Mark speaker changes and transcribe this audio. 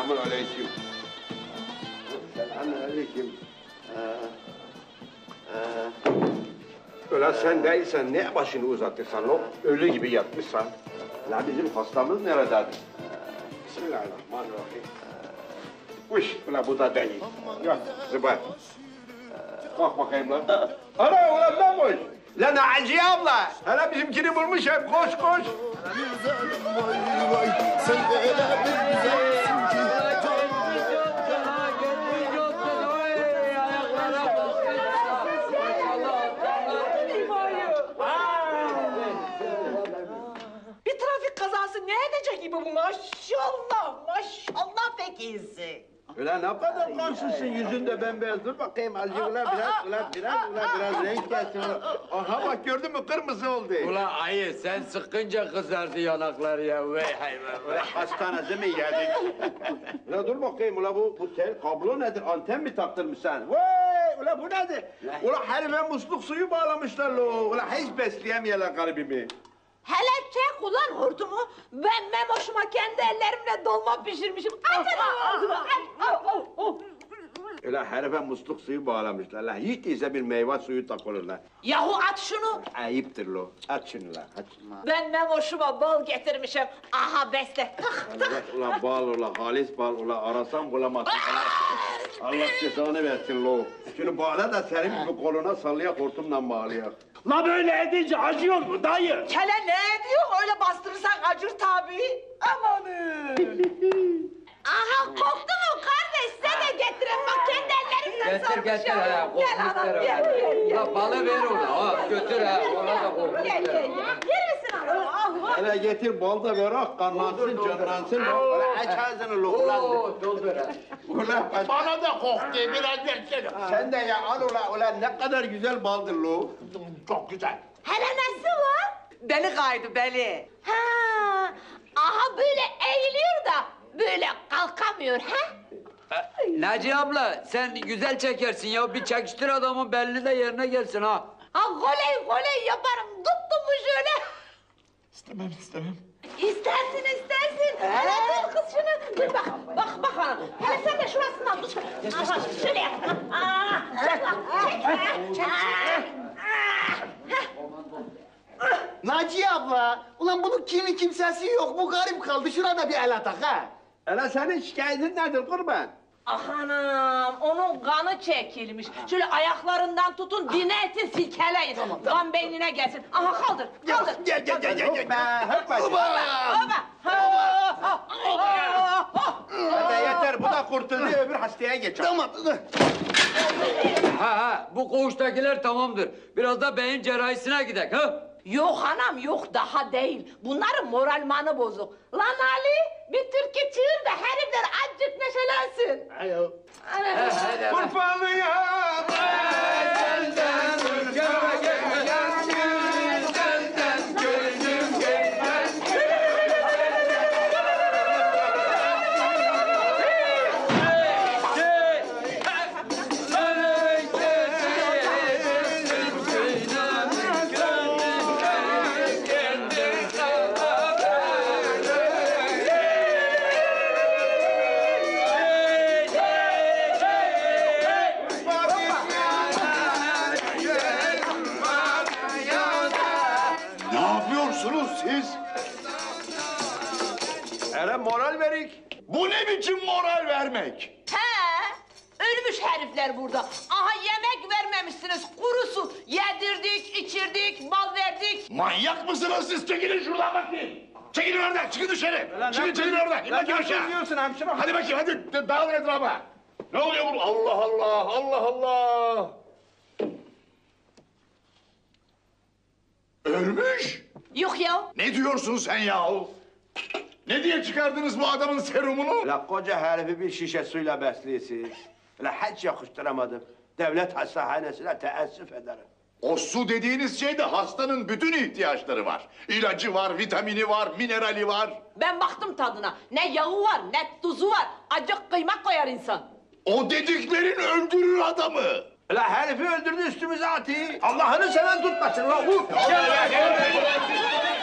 Speaker 1: Selamünaleyküm. Selamünaleyküm. Ulan sen değilsen ne başını uzatırsan o ölü gibi yatmışsan. La bizim hastamız nerededir? Bismillahirrahmanirrahim. Uş, ulan bu da değil. Yat, zıbar. Kalk bakayım lan. Ana ulan ben koş. Lan Naciye abla. Hele bizimkini bulmuş hep. Koş koş.
Speaker 2: Vay vay sen de öyle bir güzelsin ki.
Speaker 3: Bir trafik kazası ne edecek gibi bu maşallah maşallah pek iyisin.
Speaker 1: Ulan ne kadar kansızsın yüzünde bembeyaz. Dur bakayım azıcık ulan biraz renk gelsin. Aha bak gördün mü kırmızı oldu.
Speaker 4: Ulan ayı sen sıkınca kızardı yanaklar ya. Vey hayvan.
Speaker 1: Ulan hastanede mi geldik? Ulan dur bakayım ulan bu tel kablo nedir? Anten mi taktırmış sen? Vay ulan bu nedir? Ulan herife musluk suyu bağlamışlar lo. Ulan hiç besleyemiyorlar garibimi.
Speaker 3: Hele çek ulan hortumu. Ben Memoş'uma kendi ellerimle dolma pişirmişim. Atın ağzıma.
Speaker 1: Ulan herife musluk suyu bağlamışlar. Lan hiç değilse bir meyve suyu takılırlar.
Speaker 3: Yahu at şunu.
Speaker 1: Ayıptır lo. Aç şunu lan aç.
Speaker 3: Ben Memoş'uma bal getirmişim. Aha besle.
Speaker 1: Ulan bal ulan halis bal ulan arasam bulamazsın. Allah cezanı versin lo. Şunu bağla da senin gibi koluna sallayak hortumla bağlayak.
Speaker 5: La böyle edince acıyor mu dayı?
Speaker 3: Kele ne diyor? Öyle bastırırsan acır tabii. Amanın. Aha koktu mu kardeş? Size de getireyim. Bak kendi ellerimle
Speaker 4: Getir
Speaker 3: sarmışım.
Speaker 4: getir ha.
Speaker 3: Gel anam
Speaker 4: Kokmuşlar
Speaker 3: gel.
Speaker 4: La balı ver ona. Ha götür ha. Ona da
Speaker 3: Gel
Speaker 4: kokmuşlar.
Speaker 3: Yer misin anam?
Speaker 1: Hele getir bal da ver ah kanlansın canlansın. Ulan aç ağzını lo ulan.
Speaker 4: Oo doldur ha.
Speaker 1: Ulan aç.
Speaker 5: Bana da koktu biraz versene.
Speaker 1: Sen de ya al ulan ne kadar güzel baldır lo.
Speaker 5: Çok güzel.
Speaker 3: Hele nasıl var? Beli kaydı beli. Ha, aha böyle eğiliyor da böyle kalkamıyor ha?
Speaker 4: Naciye abla sen güzel çekersin ya. Bir çekiştir adamın belli de yerine gelsin ha.
Speaker 3: Ha goley yaparım. Tuttum mu şöyle?
Speaker 5: İstemem.
Speaker 3: İstersin. Hele tut kız şunu. Dur bak hanım. Hele sen de şurasından tut. Aha şöyle yap. Çek.
Speaker 2: Naciye abla, ulan bunun kimi kimsesi yok, bu garip kaldı. Şurada bir el atak ha.
Speaker 1: Hele senin şikayetin nedir kurban?
Speaker 3: Ah anam, onun kanı çekilmiş. Şöyle ayaklarından tutun, dinletin, silkeleyin. Kan beynine gelsin. Aha kaldır.
Speaker 2: Gel.
Speaker 1: Hoppa.
Speaker 3: Hoppa.
Speaker 1: Yeter bu da kurtuldu öbür hastaya geçer.
Speaker 2: Tamam.
Speaker 4: Ha bu koğuştakiler tamamdır. Biraz da beyin cerrahisine gidek ha.
Speaker 3: Yok anam, yok daha değil. Bunların moralmanı bozuk. Lan Ali, bir türkü çığır da herifler azıcık neşelensin.
Speaker 1: Kurbanıyım.
Speaker 5: Ne yapıyorsunuz siz?
Speaker 1: Hele moral verik.
Speaker 5: Bu ne biçim moral vermek?
Speaker 3: He, ölmüş herifler burada. Aha yemek vermemişsiniz, kuru su. Yedirdik, içirdik, bal verdik.
Speaker 5: Manyak mısınız siz? Çekilin şuradan bakayım. Çekilin oradan, çıkın dışarı. Çekilin oradan. İn bakayım aşağı.
Speaker 1: Diyorsun hemşire.
Speaker 5: Hadi bakayım, hadi dağılın etrafa. Ne oluyor bu? Allah. Ölmüş.
Speaker 3: Yok ya.
Speaker 5: Ne diyorsun sen yahu? Ne diye çıkardınız bu adamın serumunu?
Speaker 1: La koca herifi bir şişe suyla besliyorsunuz. La hiç yakıştıramadım. Devlet hastanesine teessüf ederim.
Speaker 5: O su dediğiniz şeyde hastanın bütün ihtiyaçları var. İlacı var, vitamini var, minerali var.
Speaker 3: Ben baktım tadına. Ne yağı var, ne tuzu var. Acık kıymak koyar insan.
Speaker 5: O dediklerin öldürür adamı.
Speaker 1: La herifi öldürdü üstümüze atı. Allah'ını seven tutmasın la. Vur.
Speaker 5: Gel.